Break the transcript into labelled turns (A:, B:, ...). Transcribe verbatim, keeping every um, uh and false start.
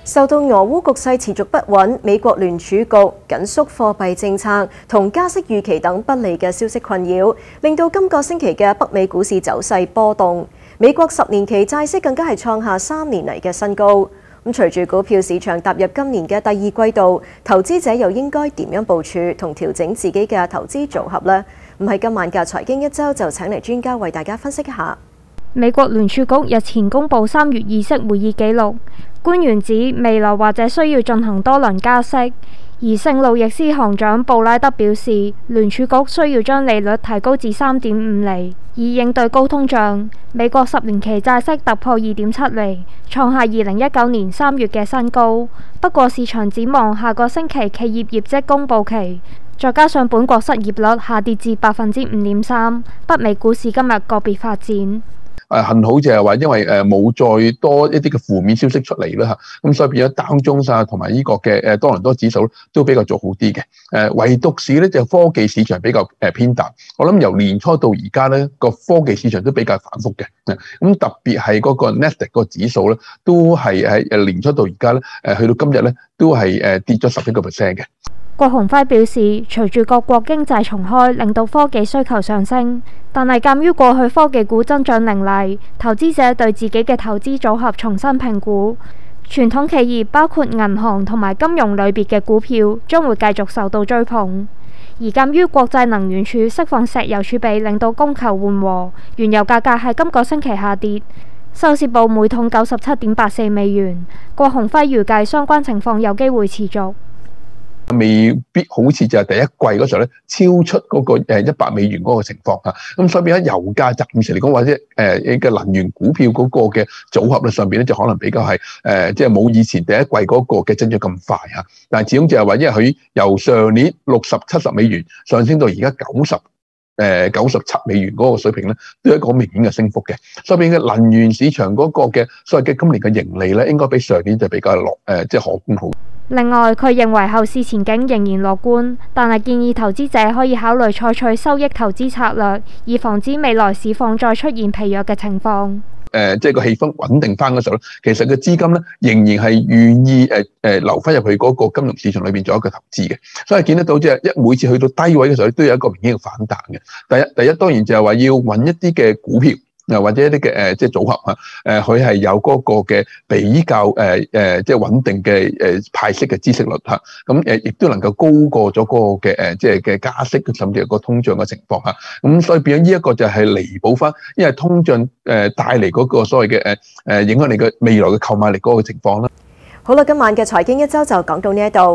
A: 受到俄烏局勢持續不穩、美國聯儲局緊縮貨幣政策同加息預期等不利嘅消息困擾，令到今個星期嘅北美股市走勢波動。美國十年期債息更加係創下三年嚟嘅新高。咁隨住股票市場踏入今年嘅第二季度，投資者又應該點樣部署同調整自己嘅投資組合呢？唔係今晚嘅財經一周就請嚟專家為大家分析一下。
B: 美國聯儲局日前公布三月議息會議記錄，官員指未來或者需要進行多輪加息，而聖路易斯行長布拉德表示，聯儲局需要將利率提高至三點五厘，以應對高通脹。美國十年期債息突破二點七厘，創下二零一九年三月嘅新高。不過市場展望下個星期企業業績公佈期，再加上本國失業率下跌至百分之五點三，北美股市今日個別發展。
C: 誒幸好就係話，因為誒冇再多一啲嘅負面消息出嚟啦嚇，咁所以變咗道瓊斯同埋呢個嘅誒多倫多指數都比較做好啲嘅。誒唯獨是咧就科技市場比較誒偏淡。我諗由年初到而家咧個科技市場都比較反覆嘅。咁特別係嗰個 Nasdaq 個指數咧，都係喺誒年初到而家咧誒去到今日咧都係誒跌咗十一個 percent 嘅。
B: 郭鴻輝表示，隨住各國經濟重開，令到科技需求上升，但係鑑於過去科技股增長凌厲，投資者對自己嘅投資組合重新評估，傳統企業包括銀行同埋金融類別嘅股票將會繼續受到追捧。而鑑於國際能源署釋放石油儲備，令到供求緩和，原油價格喺今個星期下跌，收市報每桶九十七點八四美元。郭鴻輝預計相關情況有機會持續。
C: 未必好似就係第一季嗰時候咧，超出嗰個誒一百美元嗰個情況嚇，咁所以變咗油價暫時嚟講，或者誒嘅能源股票嗰個嘅組合咧上邊咧，就可能比較係誒即係冇以前第一季嗰個嘅增長咁快嚇。但係始終就係話，因為佢由上年六十七十美元上升到而家九十誒九十七美元嗰個水平咧，都有一個明顯嘅升幅嘅。所以變嘅能源市場嗰個嘅所謂嘅今年嘅盈利咧，應該比上年就比較落誒即係可觀好。
B: 另外，佢認為後市前景仍然樂觀，但係建議投資者可以考慮採取收益投資策略，以防止未來市況再出現疲弱嘅情況。
C: 誒，即係個氣氛穩定翻嗰時候咧，其實個資金咧仍然係願意誒誒留翻入去嗰個金融市場裏邊做一個投資嘅，所以見得到即係一每次去到低位嘅時候，都有一個明顯嘅反彈嘅。第一，第一當然就係話要揾一啲嘅股票。又或者一啲嘅誒即係組合嚇，誒佢係有嗰個嘅比較誒誒即係穩定嘅誒派息嘅孳息率嚇，咁誒亦都能夠高過咗嗰個嘅誒即係嘅加息，甚至係個通脹嘅情況嚇，咁所以變咗呢一個就係彌補翻，因為通脹誒帶嚟嗰個所謂嘅誒誒影響你嘅未來嘅購買力嗰個情況啦。
A: 好啦，今晚嘅財經一周就講到呢一度。